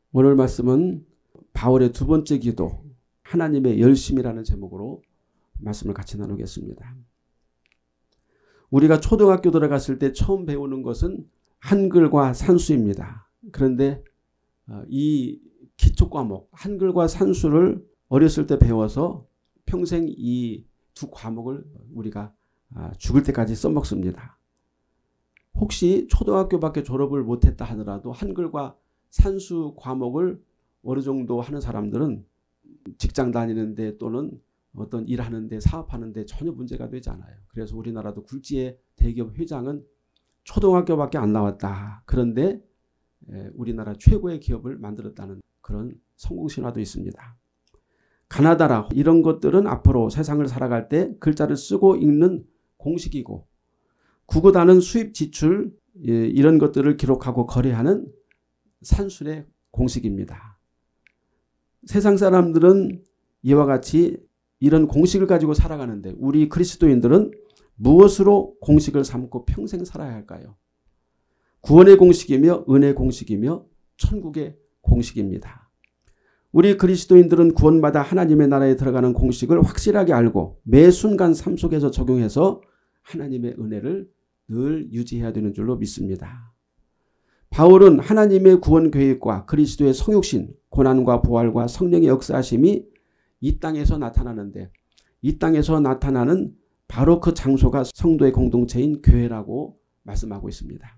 오늘 말씀은 바울의 두 번째 기도, 하나님의 열심이라는 제목으로 말씀을 같이 나누겠습니다. 우리가 초등학교 들어갔을 때 처음 배우는 것은 한글과 산수입니다. 그런데 이 기초 과목, 한글과 산수를 어렸을 때 배워서 평생 이 두 과목을 우리가 죽을 때까지 써먹습니다. 혹시 초등학교밖에 졸업을 못했다 하더라도 한글과 산수 과목을 어느 정도 하는 사람들은 직장 다니는데 또는 어떤 일하는데 사업하는데 전혀 문제가 되지 않아요. 그래서 우리나라도 굴지의 대기업 회장은 초등학교밖에 안 나왔다. 그런데 우리나라 최고의 기업을 만들었다는 그런 성공 신화도 있습니다. 가나다라 이런 것들은 앞으로 세상을 살아갈 때 글자를 쓰고 읽는 공식이고, 구구단은 수입 지출 이런 것들을 기록하고 거래하는 산술의 공식입니다. 세상 사람들은 이와 같이 이런 공식을 가지고 살아가는데 우리 그리스도인들은 무엇으로 공식을 삼고 평생 살아야 할까요? 구원의 공식이며 은혜의 공식이며 천국의 공식입니다. 우리 그리스도인들은 구원받아 하나님의 나라에 들어가는 공식을 확실하게 알고 매 순간 삶 속에서 적용해서 하나님의 은혜를 늘 유지해야 되는 줄로 믿습니다. 바울은 하나님의 구원 계획과 그리스도의 성육신, 고난과 부활과 성령의 역사하심이 이 땅에서 나타나는데, 이 땅에서 나타나는 바로 그 장소가 성도의 공동체인 교회라고 말씀하고 있습니다.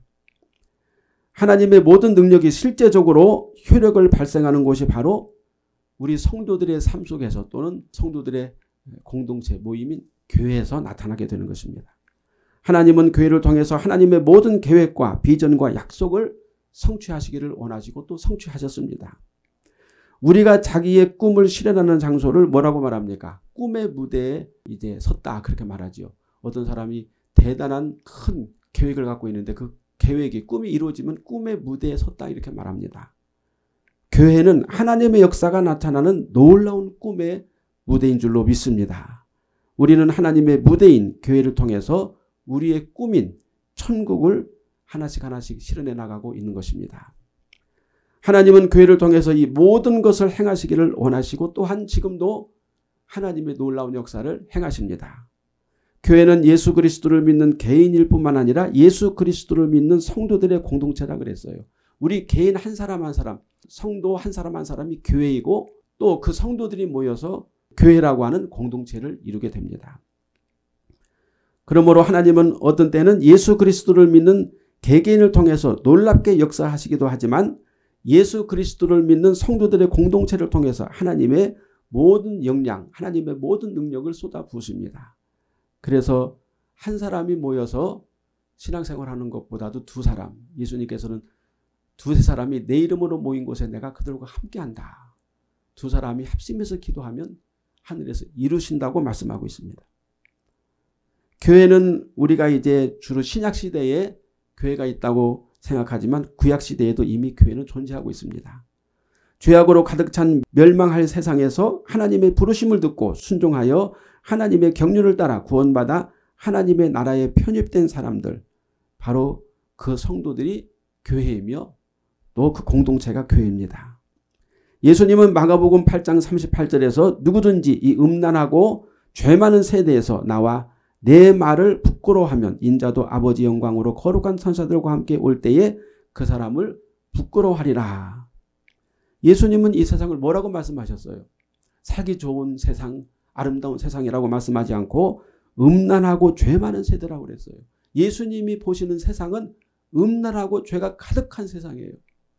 하나님의 모든 능력이 실제적으로 효력을 발생하는 곳이 바로 우리 성도들의 삶 속에서 또는 성도들의 공동체 모임인 교회에서 나타나게 되는 것입니다. 하나님은 교회를 통해서 하나님의 모든 계획과 비전과 약속을 성취하시기를 원하시고 또 성취하셨습니다. 우리가 자기의 꿈을 실현하는 장소를 뭐라고 말합니까? 꿈의 무대에 이제 섰다, 그렇게 말하죠. 어떤 사람이 대단한 큰 계획을 갖고 있는데 그 계획이 꿈이 이루어지면 꿈의 무대에 섰다, 이렇게 말합니다. 교회는 하나님의 역사가 나타나는 놀라운 꿈의 무대인 줄로 믿습니다. 우리는 하나님의 무대인 교회를 통해서 우리의 꿈인 천국을 하나씩 하나씩 실현해 나가고 있는 것입니다. 하나님은 교회를 통해서 이 모든 것을 행하시기를 원하시고 또한 지금도 하나님의 놀라운 역사를 행하십니다. 교회는 예수 그리스도를 믿는 개인일 뿐만 아니라 예수 그리스도를 믿는 성도들의 공동체라 그랬어요. 우리 개인 한 사람 한 사람, 성도 한 사람 한 사람이 교회이고 또 그 성도들이 모여서 교회라고 하는 공동체를 이루게 됩니다. 그러므로 하나님은 어떤 때는 예수 그리스도를 믿는 개개인을 통해서 놀랍게 역사하시기도 하지만 예수 그리스도를 믿는 성도들의 공동체를 통해서 하나님의 모든 역량, 하나님의 모든 능력을 쏟아 부으십니다. 그래서 한 사람이 모여서 신앙생활하는 것보다도 두 사람, 예수님께서는 두세 사람이 내 이름으로 모인 곳에 내가 그들과 함께한다. 두 사람이 합심해서 기도하면 하늘에서 이루신다고 말씀하고 있습니다. 교회는 우리가 이제 주로 신약시대에 교회가 있다고 생각하지만 구약시대에도 이미 교회는 존재하고 있습니다. 죄악으로 가득 찬 멸망할 세상에서 하나님의 부르심을 듣고 순종하여 하나님의 경륜을 따라 구원받아 하나님의 나라에 편입된 사람들, 바로 그 성도들이 교회이며 또 그 공동체가 교회입니다. 예수님은 마가복음 8장 38절에서 누구든지 이 음란하고 죄 많은 세대에서 나와 내 말을 부끄러워하면 인자도 아버지 영광으로 거룩한 천사들과 함께 올 때에 그 사람을 부끄러워하리라. 예수님은 이 세상을 뭐라고 말씀하셨어요? 살기 좋은 세상, 아름다운 세상이라고 말씀하지 않고 음란하고 죄 많은 세대라고 그랬어요. 예수님이 보시는 세상은 음란하고 죄가 가득한 세상이에요.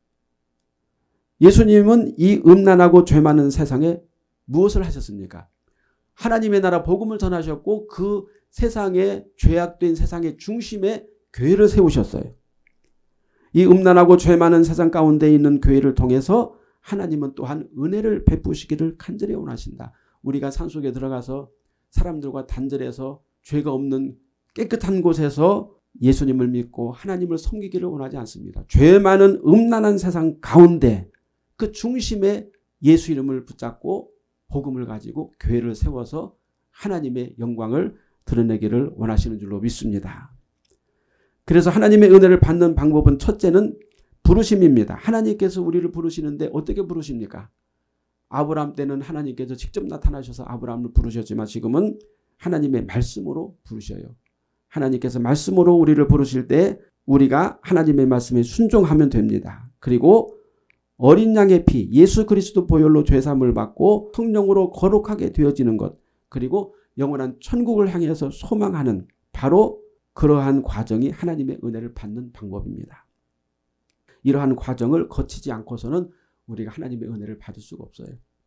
예수님은 이 음란하고 죄 많은 세상에 무엇을 하셨습니까? 하나님의 나라 복음을 전하셨고 그 세상에 죄악된 세상의 중심에 교회를 세우셨어요. 이 음란하고 죄 많은 세상 가운데 있는 교회를 통해서 하나님은 또한 은혜를 베푸시기를 간절히 원하신다. 우리가 산속에 들어가서 사람들과 단절해서 죄가 없는 깨끗한 곳에서 예수님을 믿고 하나님을 섬기기를 원하지 않습니다. 죄 많은 음란한 세상 가운데 그 중심에 예수 이름을 붙잡고 복음을 가지고 교회를 세워서 하나님의 영광을 드러내기를 원하시는 줄로 믿습니다. 그래서 하나님의 은혜를 받는 방법은 첫째는 부르심입니다. 하나님께서 우리를 부르시는데 어떻게 부르십니까? 아브라함 때는 하나님께서 직접 나타나셔서 아브라함을 부르셨지만 지금은 하나님의 말씀으로 부르셔요. 하나님께서 말씀으로 우리를 부르실 때 우리가 하나님의 말씀에 순종하면 됩니다. 그리고 어린 양의 피, 예수 그리스도 보혈로 죄사함을 받고 성령으로 거룩하게 되어지는 것, 그리고 영원한 천국을 향해서 소망하는 바로 그러한 과정이 하나님의 은혜를 받는 방법입니다. 이러한 과정을 거치지 않고서는 우리가 하나님의 은혜를 받을 수가 없어요.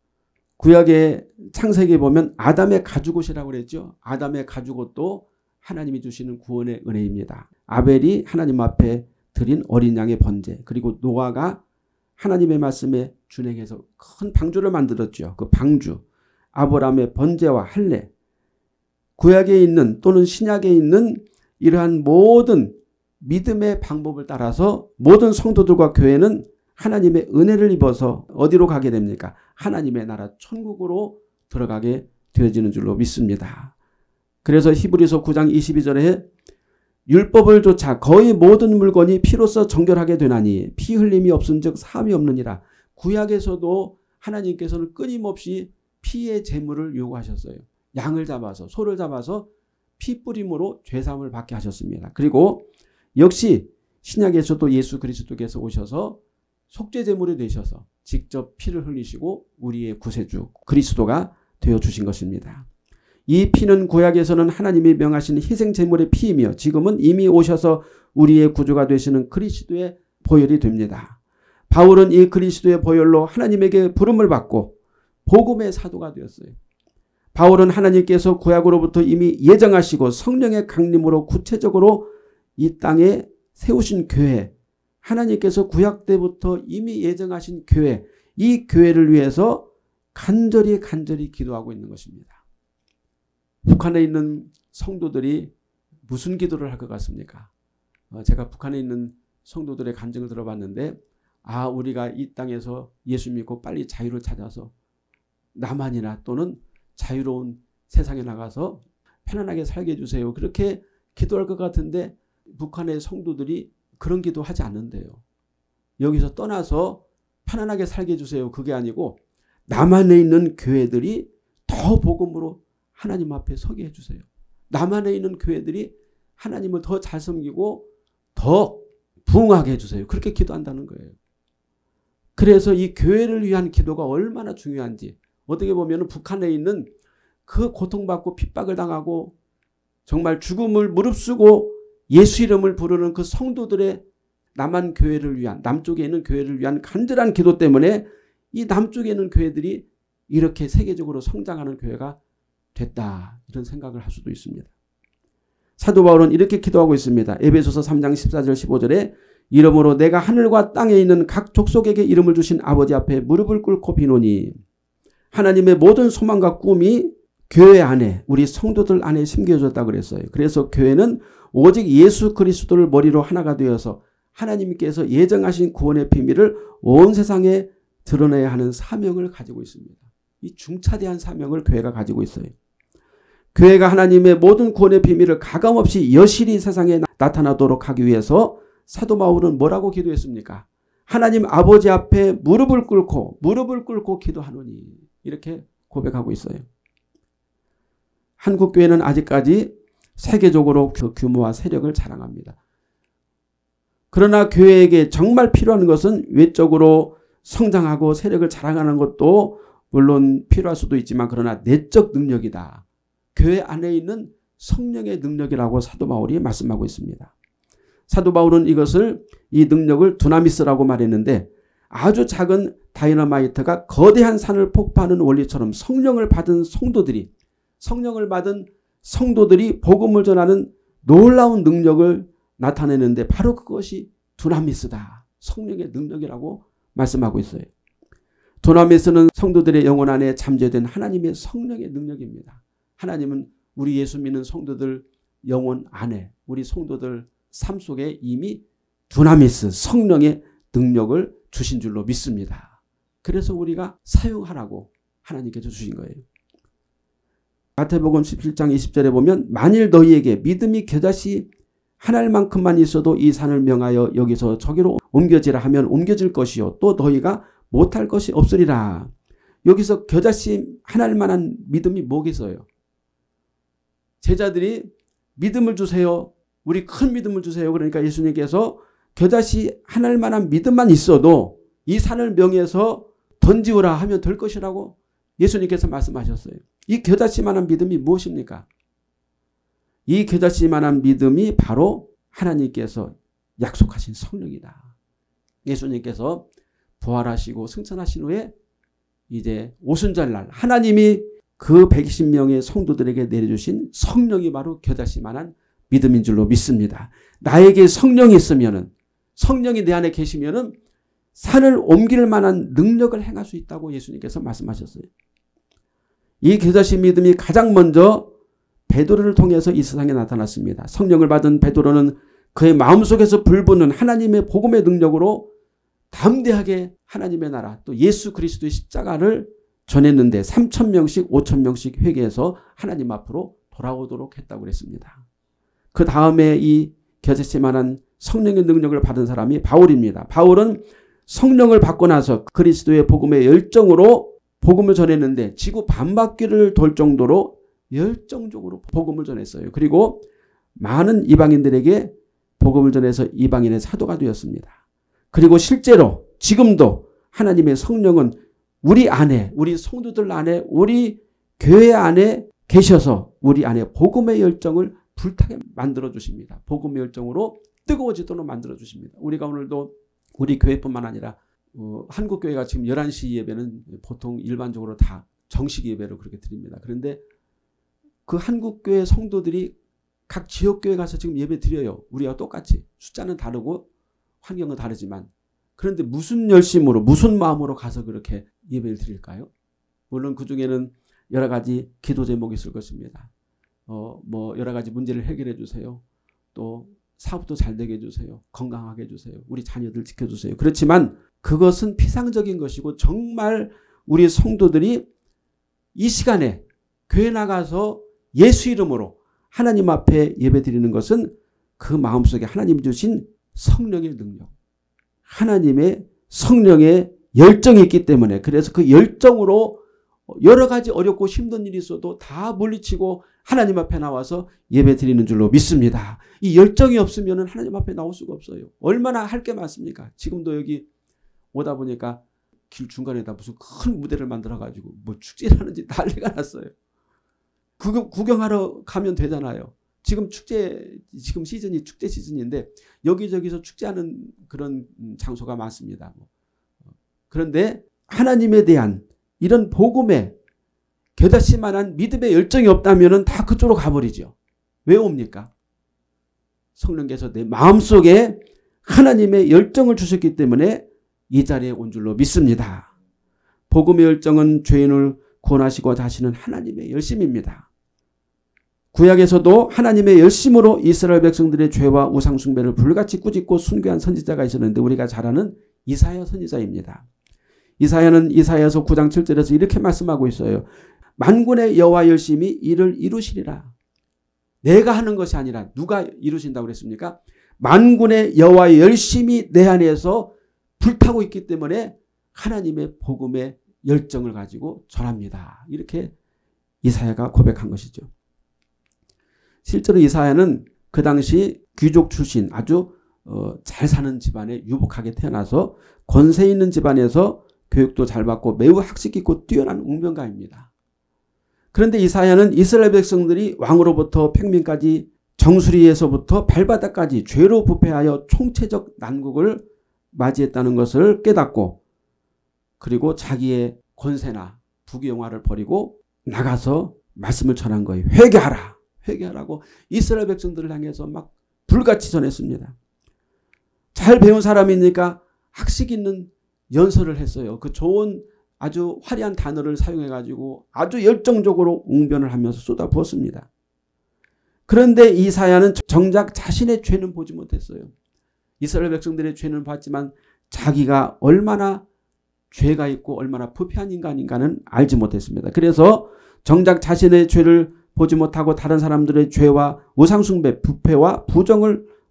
구약의 창세기에 보면 아담의 가죽옷이라고 그랬죠. 아담의 가죽옷도 하나님이 주시는 구원의 은혜입니다. 아벨이 하나님 앞에 드린 어린 양의 번제, 그리고 노아가 하나님의 말씀에 준행해서 큰 방주를 만들었죠. 그 방주, 아브라함의 번제와 할례, 구약에 있는 또는 신약에 있는 이러한 모든 믿음의 방법을 따라서 모든 성도들과 교회는 하나님의 은혜를 입어서 어디로 가게 됩니까? 하나님의 나라 천국으로 들어가게 되어지는 줄로 믿습니다. 그래서 히브리서 9장 22절에 율법을 조차 거의 모든 물건이 피로써 정결하게 되나니 피 흘림이 없은즉 사함이 없느니라. 구약에서도 하나님께서는 끊임없이 피의 제물을 요구하셨어요. 양을 잡아서, 소를 잡아서 피 뿌림으로 죄사함을 받게 하셨습니다. 그리고 역시 신약에서도 예수 그리스도께서 오셔서 속죄 제물이 되셔서 직접 피를 흘리시고 우리의 구세주 그리스도가 되어주신 것입니다. 이 피는 구약에서는 하나님이 명하신 희생 제물의 피이며 지금은 이미 오셔서 우리의 구주가 되시는 그리스도의 보혈이 됩니다. 바울은 이 그리스도의 보혈로 하나님에게 부름을 받고 복음의 사도가 되었어요. 바울은 하나님께서 구약으로부터 이미 예정하시고 성령의 강림으로 구체적으로 이 땅에 세우신 교회, 하나님께서 구약 때부터 이미 예정하신 교회, 이 교회를 위해서 간절히 기도하고 있는 것입니다. 북한에 있는 성도들이 무슨 기도를 할 것 같습니까? 제가 북한에 있는 성도들의 간증을 들어봤는데 우리가 이 땅에서 예수 믿고 빨리 자유를 찾아서 남한이나 또는 자유로운 세상에 나가서 편안하게 살게 해주세요. 그렇게 기도할 것 같은데 북한의 성도들이 그런 기도하지 않는데요. 여기서 떠나서 편안하게 살게 해주세요. 그게 아니고 남한에 있는 교회들이 더 복음으로 하나님 앞에 서게 해주세요. 남한에 있는 교회들이 하나님을 더 잘 섬기고 더 부흥하게 해주세요. 그렇게 기도한다는 거예요. 그래서 이 교회를 위한 기도가 얼마나 중요한지 어떻게 보면 북한에 있는 그 고통받고 핍박을 당하고 정말 죽음을 무릅쓰고 예수 이름을 부르는 그 성도들의 남한 교회를 위한, 남쪽에 있는 교회를 위한 간절한 기도 때문에 이 남쪽에 있는 교회들이 이렇게 세계적으로 성장하는 교회가 됐다, 이런 생각을 할 수도 있습니다. 사도 바울은 이렇게 기도하고 있습니다. 에베소서 3장 14절 15절에 이러므로 내가 하늘과 땅에 있는 각 족속에게 이름을 주신 아버지 앞에 무릎을 꿇고 비노니 하나님의 모든 소망과 꿈이 교회 안에, 우리 성도들 안에 심겨졌다 그랬어요. 그래서 교회는 오직 예수 그리스도를 머리로 하나가 되어서 하나님께서 예정하신 구원의 비밀을 온 세상에 드러내야 하는 사명을 가지고 있습니다. 이 중차대한 사명을 교회가 가지고 있어요. 교회가 하나님의 모든 구원의 비밀을 가감없이 여실히 세상에 나타나도록 하기 위해서 사도 바울은 뭐라고 기도했습니까? 하나님 아버지 앞에 무릎을 꿇고 기도하노니, 이렇게 고백하고 있어요. 한국 교회는 아직까지 세계적으로 그 규모와 세력을 자랑합니다. 그러나 교회에게 정말 필요한 것은 외적으로 성장하고 세력을 자랑하는 것도 물론 필요할 수도 있지만 그러나 내적 능력이다. 교회 안에 있는 성령의 능력이라고 사도 바울이 말씀하고 있습니다. 사도 바울은 이 능력을 두나미스라고 말했는데 아주 작은 다이너마이트가 거대한 산을 폭파하는 원리처럼 성령을 받은 성도들이 복음을 전하는 놀라운 능력을 나타내는데 바로 그것이 두나미스다. 성령의 능력이라고 말씀하고 있어요. 두나미스는 성도들의 영혼 안에 잠재된 하나님의 성령의 능력입니다. 하나님은 우리 예수 믿는 성도들 영혼 안에, 우리 성도들 삶 속에 이미 두나미스, 성령의 능력을 주신 줄로 믿습니다. 그래서 우리가 사용하라고 하나님께서 주신 거예요. 마태복음 17장 20절에 보면 만일 너희에게 믿음이 겨자씨 하늘만큼만 있어도 이 산을 명하여 여기서 저기로 옮겨지라 하면 옮겨질 것이요 또 너희가 못할 것이 없으리라. 여기서 겨자씨 하나일 만한 믿음이 뭐겠어요? 제자들이 믿음을 주세요. 우리 큰 믿음을 주세요. 그러니까 예수님께서 겨자씨 하나일 만한 믿음만 있어도 이 산을 명해서 던지우라 하면 될 것이라고 예수님께서 말씀하셨어요. 이 겨자씨만한 믿음이 무엇입니까? 이 겨자씨만한 믿음이 바로 하나님께서 약속하신 성령이다. 예수님께서 부활하시고 승천하신 후에 이제 오순절날 하나님이 그 120명의 성도들에게 내려주신 성령이 바로 겨자씨만한 믿음인 줄로 믿습니다. 나에게 성령이 있으면은, 성령이 내 안에 계시면은 산을 옮길 만한 능력을 행할 수 있다고 예수님께서 말씀하셨어요. 이 겨자씨 믿음이 가장 먼저 베드로를 통해서 이 세상에 나타났습니다. 성령을 받은 베드로는 그의 마음속에서 불붙는 하나님의 복음의 능력으로 담대하게 하나님의 나라 또 예수 그리스도의 십자가를 전했는데 3,000명씩 5,000명씩 회개해서 하나님 앞으로 돌아오도록 했다고 그랬습니다. 그 다음에 이 겨자씨만한 성령의 능력을 받은 사람이 바울입니다. 바울은 성령을 받고 나서 그리스도의 복음의 열정으로 복음을 전했는데 지구 반바퀴를 돌 정도로 열정적으로 복음을 전했어요. 그리고 많은 이방인들에게 복음을 전해서 이방인의 사도가 되었습니다. 그리고 실제로 지금도 하나님의 성령은 우리 안에, 우리 성도들 안에, 우리 교회 안에 계셔서 우리 안에 복음의 열정을 불타게 만들어 주십니다. 복음의 열정으로 뜨거워지도록 만들어 주십니다. 우리가 오늘도 우리 교회뿐만 아니라 한국교회가 지금 11시 예배는 보통 일반적으로 다 정식 예배로 그렇게 드립니다. 그런데 그 한국교회 성도들이 각 지역교회 가서 지금 예배 드려요. 우리와 똑같이. 숫자는 다르고 환경은 다르지만. 그런데 무슨 열심으로 무슨 마음으로 가서 그렇게 예배를 드릴까요? 물론 그중에는 여러 가지 기도 제목이 있을 것입니다. 뭐 여러 가지 문제를 해결해 주세요. 또 사업도 잘 되게 해주세요. 건강하게 해주세요. 우리 자녀들 지켜주세요. 그렇지만 그것은 피상적인 것이고 정말 우리 성도들이 이 시간에 교회 나가서 예수 이름으로 하나님 앞에 예배 드리는 것은 그 마음속에 하나님이 주신 성령의 능력, 하나님의 성령의 열정이 있기 때문에 그래서 그 열정으로 여러 가지 어렵고 힘든 일이 있어도 다 물리치고 하나님 앞에 나와서 예배 드리는 줄로 믿습니다. 이 열정이 없으면 하나님 앞에 나올 수가 없어요. 얼마나 할 게 많습니까? 지금도 여기 오다 보니까 길 중간에다 무슨 큰 무대를 만들어가지고 뭐 축제를 하는지 난리가 났어요. 구경하러 가면 되잖아요. 지금 지금 시즌이 축제 시즌인데 여기저기서 축제하는 그런 장소가 많습니다. 그런데 하나님에 대한 이런 복음에 겨자씨만한 믿음의 열정이 없다면 다 그쪽으로 가버리죠. 왜 옵니까? 성령께서 내 마음속에 하나님의 열정을 주셨기 때문에 이 자리에 온 줄로 믿습니다. 복음의 열정은 죄인을 구원하시고 다시는 하나님의 열심입니다. 구약에서도 하나님의 열심으로 이스라엘 백성들의 죄와 우상 숭배를 불같이 꾸짖고 순교한 선지자가 있었는데 우리가 잘 아는 이사야 선지자입니다. 이사야는 이사야서 9장 7절에서 이렇게 말씀하고 있어요. 만군의 여호와 열심히 이를 이루시리라. 내가 하는 것이 아니라 누가 이루신다고 그랬습니까? 만군의 여호와의 열심히 내 안에서 불타고 있기 때문에 하나님의 복음의 열정을 가지고 전합니다. 이렇게 이사야가 고백한 것이죠. 실제로 이사야는 그 당시 귀족 출신 아주 잘 사는 집안에 유복하게 태어나서 권세 있는 집안에서 교육도 잘 받고 매우 학식 깊고 뛰어난 웅변가입니다. 그런데 이사야는 이스라엘 백성들이 왕으로부터 평민까지 정수리에서부터 발바닥까지 죄로 부패하여 총체적 난국을 맞이했다는 것을 깨닫고 그리고 자기의 권세나 부귀영화를 버리고 나가서 말씀을 전한 거예요. 회개하라. 회개하라고 이스라엘 백성들을 향해서 막 불같이 전했습니다. 잘 배운 사람이니까 학식 있는 연설을 했어요. 그 좋은 아주 화려한 단어를 사용해가지고 아주 열정적으로 웅변을 하면서 쏟아부었습니다. 그런데 이사야는 정작 자신의 죄는 보지 못했어요. 이스라엘 백성들의 죄는 봤지만 자기가 얼마나 죄가 있고 얼마나 부패한 인간인가는 알지 못했습니다. 그래서 정작 자신의 죄를 보지 못하고 다른 사람들의 죄와 우상숭배, 부패와 부정을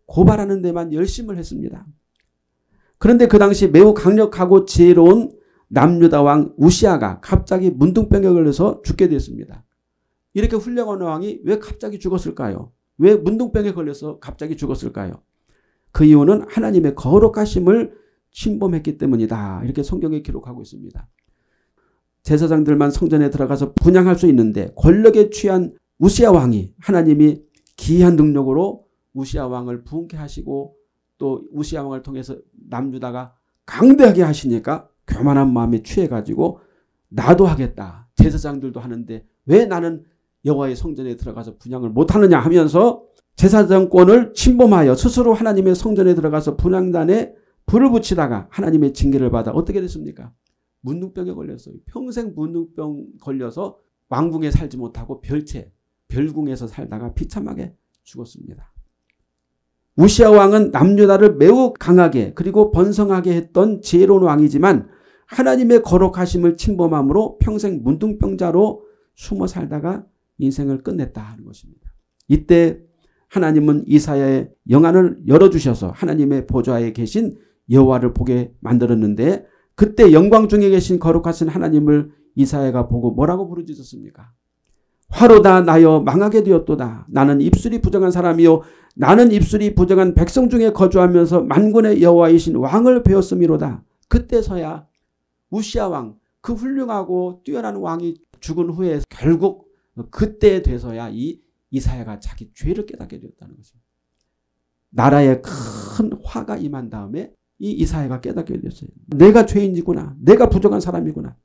고발하는 데만 열심을 했습니다. 그런데 그 당시 매우 강력하고 지혜로운 남유다 왕 우시아가 갑자기 문둥병에 걸려서 죽게 됐습니다. 이렇게 훌륭한 왕이 왜 갑자기 죽었을까요? 왜 문둥병에 걸려서 갑자기 죽었을까요? 그 이유는 하나님의 거룩하심을 침범했기 때문이다. 이렇게 성경에 기록하고 있습니다. 제사장들만 성전에 들어가서 분향할 수 있는데 권력에 취한 우시아 왕이 하나님이 기이한 능력으로 우시아 왕을 부흥케 하시고 또 우시아 왕을 통해서 남유다가 강대하게 하시니까 교만한 마음에 취해가지고 나도 하겠다. 제사장들도 하는데 왜 나는 여호와의 성전에 들어가서 분향을 못하느냐 하면서 제사장권을 침범하여 스스로 하나님의 성전에 들어가서 분향단에 불을 붙이다가 하나님의 징계를 받아 어떻게 됐습니까? 문둥병에 걸렸어요. 평생 문둥병 걸려서 왕궁에 살지 못하고 별궁에서 살다가 비참하게 죽었습니다. 우시아 왕은 남유다를 매우 강하게 그리고 번성하게 했던 지혜로운 왕이지만 하나님의 거룩하심을 침범함으로 평생 문둥병자로 숨어 살다가 인생을 끝냈다 하는 것입니다. 이때 하나님은 이사야의 영안을 열어주셔서 하나님의 보좌에 계신 여호와를 보게 만들었는데 그때 영광 중에 계신 거룩하신 하나님을 이사야가 보고 뭐라고 부르짖었습니까? 화로다 나여 망하게 되었도다. 나는 입술이 부정한 사람이요 나는 입술이 부정한 백성 중에 거주하면서 만군의 여호와이신 왕을 배웠음이로다. 그때서야 우시아 왕, 그 훌륭하고 뛰어난 왕이 죽은 후에 결국 그때 돼서야 이 이사야가 자기 죄를 깨닫게 되었다는 것입니다. 나라에 큰 화가 임한 다음에 이 이사야가 깨닫게 되었어요. 내가 죄인이구나. 내가 부정한 사람이구나.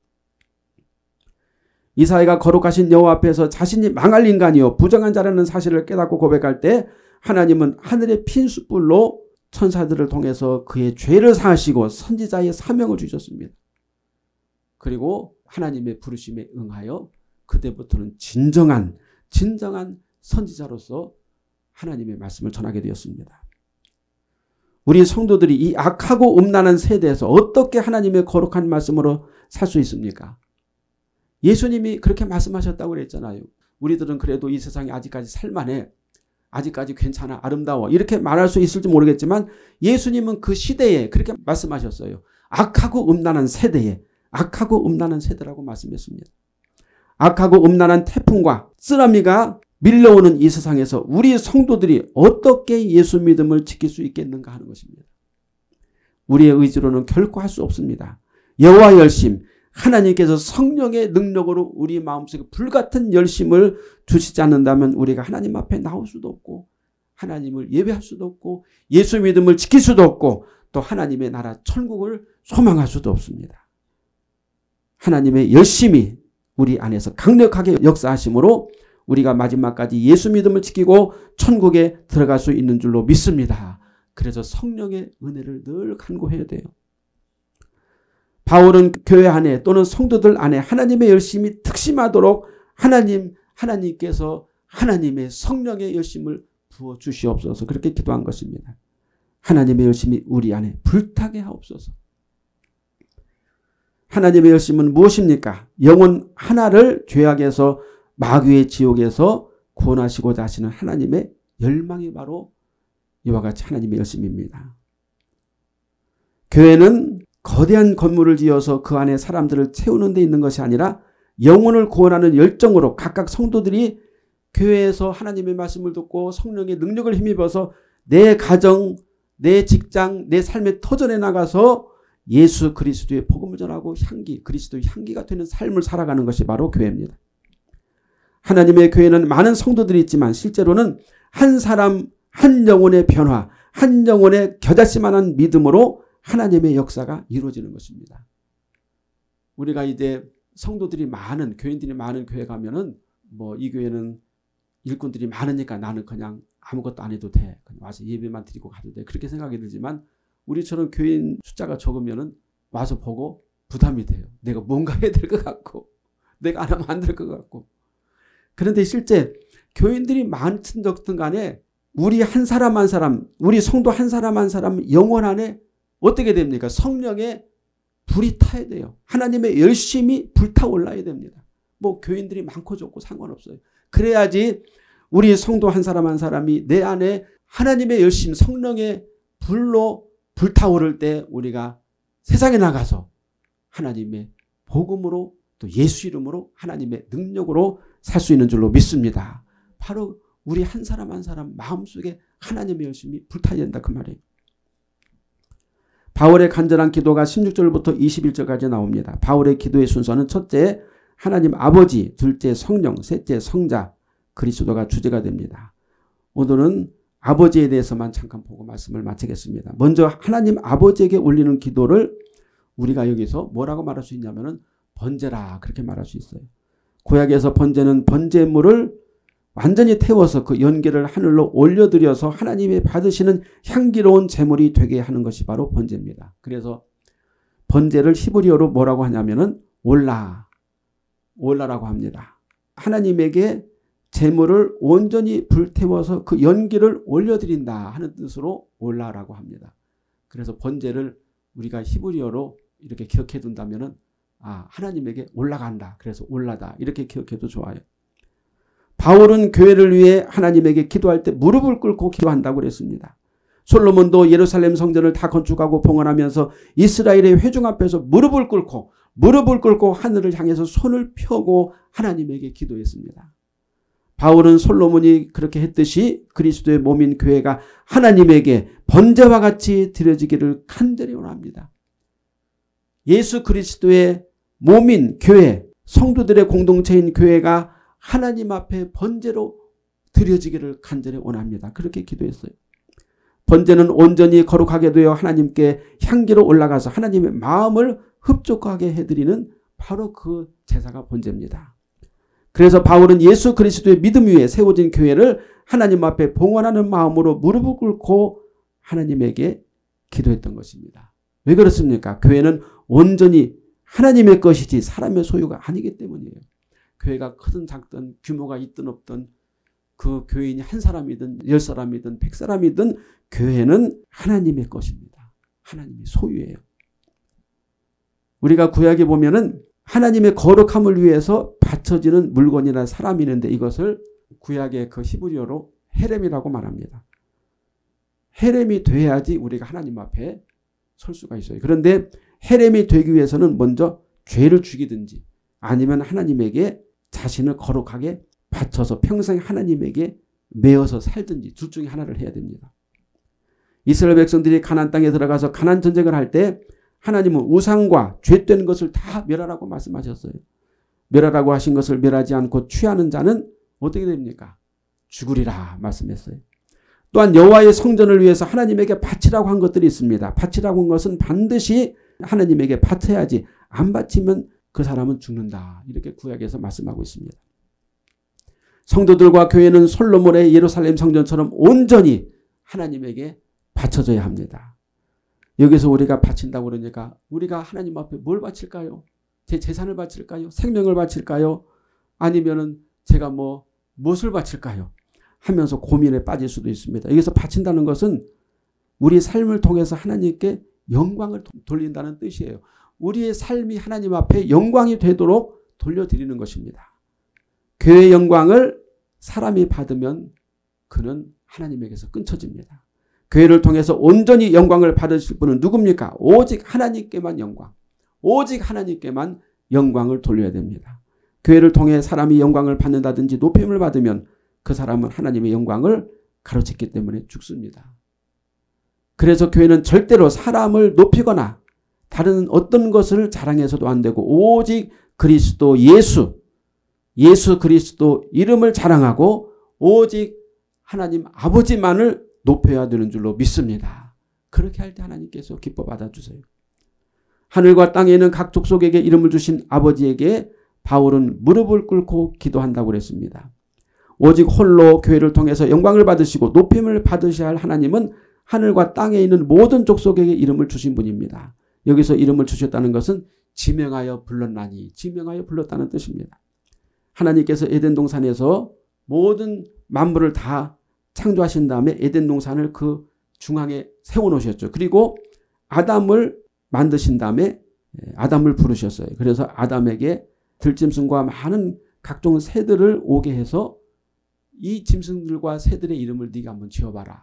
이사야가 거룩하신 여호와 앞에서 자신이 망할 인간이요 부정한 자라는 사실을 깨닫고 고백할 때 하나님은 하늘의 핀숯불로 천사들을 통해서 그의 죄를 사하시고 선지자의 사명을 주셨습니다. 그리고 하나님의 부르심에 응하여 그때부터는 진정한 선지자로서 하나님의 말씀을 전하게 되었습니다. 우리 성도들이 이 악하고 음란한 세대에서 어떻게 하나님의 거룩한 말씀으로 살 수 있습니까? 예수님이 그렇게 말씀하셨다고 그랬잖아요. 우리들은 그래도 이 세상에 아직까지 살만해. 아직까지 괜찮아. 아름다워. 이렇게 말할 수 있을지 모르겠지만 예수님은 그 시대에 그렇게 말씀하셨어요. 악하고 음란한 세대에 악하고 음란한 세대라고 말씀했습니다. 악하고 음란한 태풍과 쓰나미가 밀려오는 이 세상에서 우리 성도들이 어떻게 예수 믿음을 지킬 수 있겠는가 하는 것입니다. 우리의 의지로는 결코 할 수 없습니다. 여호와 열심, 하나님께서 성령의 능력으로 우리 마음속에 불같은 열심을 주시지 않는다면 우리가 하나님 앞에 나올 수도 없고 하나님을 예배할 수도 없고 예수 믿음을 지킬 수도 없고 또 하나님의 나라 천국을 소망할 수도 없습니다. 하나님의 열심이 우리 안에서 강력하게 역사하심으로 우리가 마지막까지 예수 믿음을 지키고 천국에 들어갈 수 있는 줄로 믿습니다. 그래서 성령의 은혜를 늘 간구해야 돼요. 바울은 교회 안에 또는 성도들 안에 하나님의 열심이 특심하도록 하나님께서 하나님의 성령의 열심을 부어주시옵소서 그렇게 기도한 것입니다. 하나님의 열심이 우리 안에 불타게 하옵소서. 하나님의 열심은 무엇입니까? 영혼 하나를 죄악에서 마귀의 지옥에서 구원하시고자 하시는 하나님의 열망이 바로 이와 같이 하나님의 열심입니다. 교회는 거대한 건물을 지어서 그 안에 사람들을 채우는 데 있는 것이 아니라 영혼을 구원하는 열정으로 각각 성도들이 교회에서 하나님의 말씀을 듣고 성령의 능력을 힘입어서 내 가정, 내 직장, 내 삶의 터전에 나가서 예수 그리스도의 복음을 전하고 그리스도의 향기가 되는 삶을 살아가는 것이 바로 교회입니다. 하나님의 교회는 많은 성도들이 있지만 실제로는 한 사람, 한 영혼의 변화, 한 영혼의 겨자씨만한 믿음으로 하나님의 역사가 이루어지는 것입니다. 우리가 이제 성도들이 많은 교인들이 많은 교회 가면은 이 교회는 일꾼들이 많으니까 나는 그냥 아무것도 안 해도 돼. 그냥 와서 예배만 드리고 가도 돼. 그렇게 생각이 들지만 우리처럼 교인 숫자가 적으면은 와서 보고 부담이 돼요. 내가 뭔가 해야 될 것 같고 내가 안 하면 안 될 것 같고. 그런데 실제 교인들이 많든 적든 간에 우리 한 사람 한 사람, 우리 성도 한 사람 한 사람 영혼 안에 어떻게 됩니까? 성령의 불이 타야 돼요. 하나님의 열심이 불타올라야 됩니다. 교인들이 많고 적고 상관없어요. 그래야지 우리 성도 한 사람 한 사람이 내 안에 하나님의 열심, 성령의 불로 불타오를 때 우리가 세상에 나가서 하나님의 복음으로 또 예수 이름으로 하나님의 능력으로 살 수 있는 줄로 믿습니다. 바로 우리 한 사람 한 사람 마음속에 하나님의 열심이 불타야 된다 그 말이에요. 바울의 간절한 기도가 16절부터 21절까지 나옵니다. 바울의 기도의 순서는 첫째 하나님 아버지, 둘째 성령, 셋째 성자 그리스도가 주제가 됩니다. 오늘은 아버지에 대해서만 잠깐 보고 말씀을 마치겠습니다. 먼저 하나님 아버지에게 올리는 기도를 우리가 여기서 뭐라고 말할 수 있냐면은 번제라 그렇게 말할 수 있어요. 구약에서 번제는 번제물을 완전히 태워서 그 연기를 하늘로 올려드려서 하나님이 받으시는 향기로운 제물이 되게 하는 것이 바로 번제입니다. 그래서 번제를 히브리어로 뭐라고 하냐면은 올라라고 합니다. 하나님에게 제물을 온전히 불태워서 그 연기를 올려드린다 하는 뜻으로 올라라고 합니다. 그래서 번제를 우리가 히브리어로 이렇게 기억해 둔다면은 하나님에게 올라간다. 그래서 올라다. 이렇게 기억해도 좋아요. 바울은 교회를 위해 하나님에게 기도할 때 무릎을 꿇고 기도한다고 그랬습니다. 솔로몬도 예루살렘 성전을 다 건축하고 봉헌하면서 이스라엘의 회중 앞에서 무릎을 꿇고 하늘을 향해서 손을 펴고 하나님에게 기도했습니다. 바울은 솔로몬이 그렇게 했듯이 그리스도의 몸인 교회가 하나님에게 번제와 같이 드려지기를 간절히 원합니다. 예수 그리스도의 몸인 교회, 성도들의 공동체인 교회가 하나님 앞에 번제로 드려지기를 간절히 원합니다. 그렇게 기도했어요. 번제는 온전히 거룩하게 되어 하나님께 향기로 올라가서 하나님의 마음을 흡족하게 해드리는 바로 그 제사가 번제입니다. 그래서 바울은 예수 그리스도의 믿음 위에 세워진 교회를 하나님 앞에 봉헌하는 마음으로 무릎을 꿇고 하나님에게 기도했던 것입니다. 왜 그렇습니까? 교회는 온전히 하나님의 것이지 사람의 소유가 아니기 때문이에요. 교회가 크든 작든 규모가 있든 없든 그 교인이 한 사람이든 10사람이든 100사람이든 교회는 하나님의 것입니다. 하나님의 소유예요. 우리가 구약에 보면은 하나님의 거룩함을 위해서 바쳐지는 물건이나 사람이 있는데 이것을 구약의 그 히브리어로 헤렘이라고 말합니다. 헤렘이 돼야지 우리가 하나님 앞에 설 수가 있어요. 그런데 헤렘이 되기 위해서는 먼저 죄를 죽이든지 아니면 하나님에게 자신을 거룩하게 바쳐서 평생 하나님에게 매어서 살든지 둘 중에 하나를 해야 됩니다. 이스라엘 백성들이 가나안 땅에 들어가서 가나안 전쟁을 할 때 하나님은 우상과 죄된 것을 다 멸하라고 말씀하셨어요. 멸하라고 하신 것을 멸하지 않고 취하는 자는 어떻게 됩니까? 죽으리라 말씀했어요. 또한 여호와의 성전을 위해서 하나님에게 바치라고 한 것들이 있습니다. 바치라고 한 것은 반드시 하나님에게 바쳐야지 안 바치면 그 사람은 죽는다. 이렇게 구약에서 말씀하고 있습니다. 성도들과 교회는 솔로몬의 예루살렘 성전처럼 온전히 하나님에게 바쳐져야 합니다. 여기서 우리가 바친다고 그러니까 우리가 하나님 앞에 뭘 바칠까요? 제 재산을 바칠까요? 생명을 바칠까요? 아니면은 제가 무엇을 바칠까요? 하면서 고민에 빠질 수도 있습니다. 여기서 바친다는 것은 우리 삶을 통해서 하나님께 영광을 돌린다는 뜻이에요. 우리의 삶이 하나님 앞에 영광이 되도록 돌려드리는 것입니다. 교회의 영광을 사람이 받으면 그는 하나님에게서 끊쳐집니다. 교회를 통해서 온전히 영광을 받으실 분은 누굽니까? 오직 하나님께만 영광, 오직 하나님께만 영광을 돌려야 됩니다. 교회를 통해 사람이 영광을 받는다든지 높임을 받으면 그 사람은 하나님의 영광을 가로챘기 때문에 죽습니다. 그래서 교회는 절대로 사람을 높이거나 다른 어떤 것을 자랑해서도 안 되고 오직 그리스도 예수 그리스도 이름을 자랑하고 오직 하나님 아버지만을 높여야 되는 줄로 믿습니다. 그렇게 할 때 하나님께서 기뻐 받아주세요. 하늘과 땅에 있는 각 족속에게 이름을 주신 아버지에게 바울은 무릎을 꿇고 기도한다고 그랬습니다. 오직 홀로 교회를 통해서 영광을 받으시고 높임을 받으셔야 할 하나님은 하늘과 땅에 있는 모든 족속에게 이름을 주신 분입니다. 여기서 이름을 주셨다는 것은 지명하여 불렀나니, 지명하여 불렀다는 뜻입니다. 하나님께서 에덴 동산에서 모든 만물을 다 창조하신 다음에 에덴 동산을 그 중앙에 세워놓으셨죠. 그리고 아담을 만드신 다음에 아담을 부르셨어요. 그래서 아담에게 들짐승과 많은 각종 새들을 오게 해서 이 짐승들과 새들의 이름을 네가 한번 지어봐라.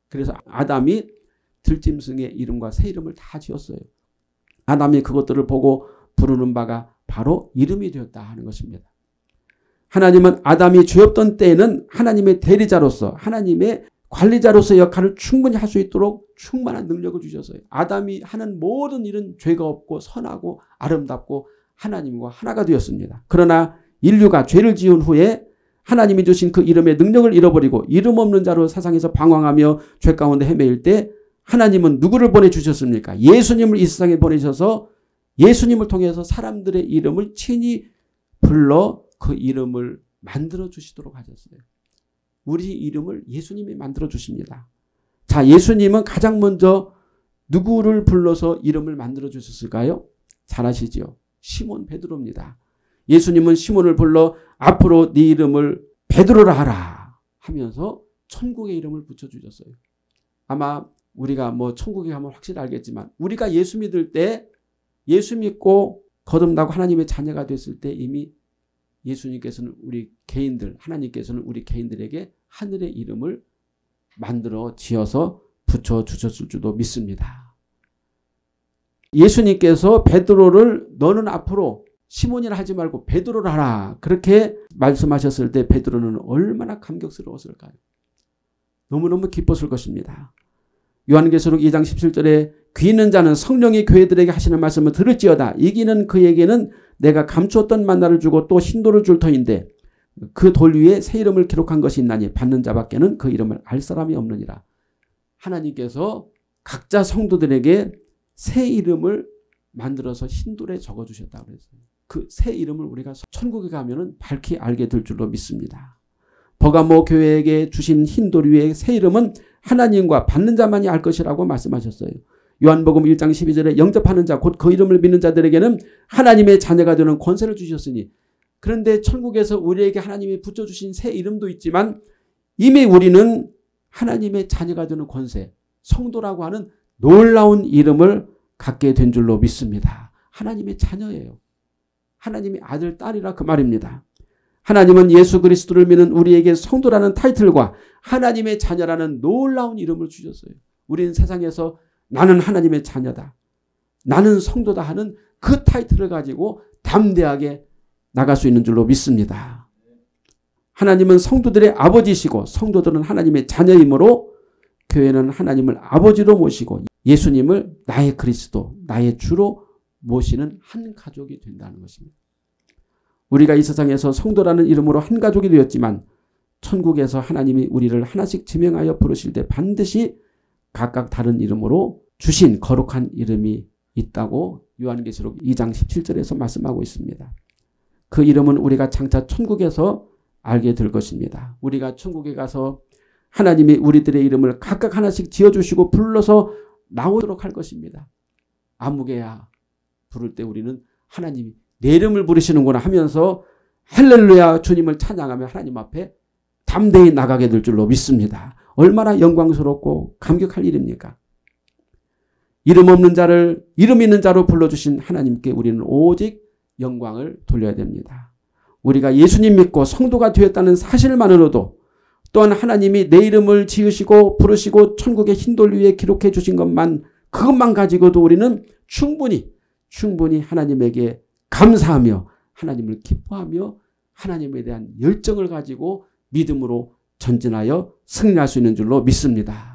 그래서 아담이 들짐승의 이름과 새 이름을 다 지었어요. 아담이 그것들을 보고 부르는 바가 바로 이름이 되었다 하는 것입니다. 하나님은 아담이 죄없던 때에는 하나님의 대리자로서 하나님의 관리자로서 역할을 충분히 할 수 있도록 충만한 능력을 주셨어요. 아담이 하는 모든 일은 죄가 없고 선하고 아름답고 하나님과 하나가 되었습니다. 그러나 인류가 죄를 지은 후에 하나님이 주신 그 이름의 능력을 잃어버리고 이름 없는 자로 세상에서 방황하며 죄 가운데 헤매일 때 하나님은 누구를 보내주셨습니까? 예수님을 이 세상에 보내셔서 예수님을 통해서 사람들의 이름을 친히 불러 그 이름을 만들어 주시도록 하셨어요. 우리 이름을 예수님이 만들어 주십니다. 자, 예수님은 가장 먼저 누구를 불러서 이름을 만들어 주셨을까요? 잘 아시죠? 시몬 베드로입니다. 예수님은 시몬을 불러 앞으로 네 이름을 베드로라 하라 하면서 천국의 이름을 붙여주셨어요. 아마 우리가 천국에 가면 확실히 알겠지만 우리가 예수 믿을 때 예수 믿고 거듭나고 하나님의 자녀가 됐을 때 이미 예수님께서는 우리 개인들, 하나님께서는 우리 개인들에게 하늘의 이름을 만들어 지어서 붙여주셨을 줄도 믿습니다. 예수님께서 베드로를 너는 앞으로 시몬이라 하지 말고 베드로라 하라 그렇게 말씀하셨을 때 베드로는 얼마나 감격스러웠을까요? 너무너무 기뻤을 것입니다. 요한계시록 2장 17절에 귀 있는 자는 성령이 교회들에게 하시는 말씀을 들을지어다. 이기는 그에게는 내가 감추었던 만나를 주고 또 신도를 줄 터인데 그 돌 위에 새 이름을 기록한 것이 있나니 받는 자밖에는 그 이름을 알 사람이 없느니라. 하나님께서 각자 성도들에게 새 이름을 만들어서 흰돌에 적어주셨다고 그랬어요. 그 새 이름을 우리가 천국에 가면은 밝히 알게 될 줄로 믿습니다. 버가모 교회에게 주신 흰돌 위에 새 이름은 하나님과 받는 자만이 알 것이라고 말씀하셨어요. 요한복음 1장 12절에 영접하는 자 곧 그 이름을 믿는 자들에게는 하나님의 자녀가 되는 권세를 주셨으니 그런데 천국에서 우리에게 하나님이 붙여주신 새 이름도 있지만 이미 우리는 하나님의 자녀가 되는 권세 성도라고 하는 놀라운 이름을 갖게 된 줄로 믿습니다. 하나님의 자녀예요. 하나님의 아들 딸이라 그 말입니다. 하나님은 예수 그리스도를 믿는 우리에게 성도라는 타이틀과 하나님의 자녀라는 놀라운 이름을 주셨어요. 우리는 세상에서 나는 하나님의 자녀다. 나는 성도다 하는 그 타이틀을 가지고 담대하게 나갈 수 있는 줄로 믿습니다. 하나님은 성도들의 아버지시고 성도들은 하나님의 자녀이므로 교회는 하나님을 아버지로 모시고 예수님을 나의 그리스도, 나의 주로 모시는 한 가족이 된다는 것입니다. 우리가 이 세상에서 성도라는 이름으로 한 가족이 되었지만 천국에서 하나님이 우리를 하나씩 지명하여 부르실 때 반드시 각각 다른 이름으로 주신 거룩한 이름이 있다고 요한계시록 2장 17절에서 말씀하고 있습니다. 그 이름은 우리가 장차 천국에서 알게 될 것입니다. 우리가 천국에 가서 하나님이 우리들의 이름을 각각 하나씩 지어주시고 불러서 나오도록 할 것입니다. 아무개야 부를 때 우리는 하나님이 내 이름을 부르시는구나 하면서 할렐루야 주님을 찬양하며 하나님 앞에 담대히 나가게 될 줄로 믿습니다. 얼마나 영광스럽고 감격할 일입니까? 이름 없는 자를 이름 있는 자로 불러주신 하나님께 우리는 오직 영광을 돌려야 됩니다. 우리가 예수님 믿고 성도가 되었다는 사실만으로도 또한 하나님이 내 이름을 지으시고 부르시고 천국의 흰돌 위에 기록해 주신 그것만 가지고도 우리는 충분히 하나님에게 감사하며 하나님을 기뻐하며 하나님에 대한 열정을 가지고 믿음으로 전진하여 승리할 수 있는 줄로 믿습니다.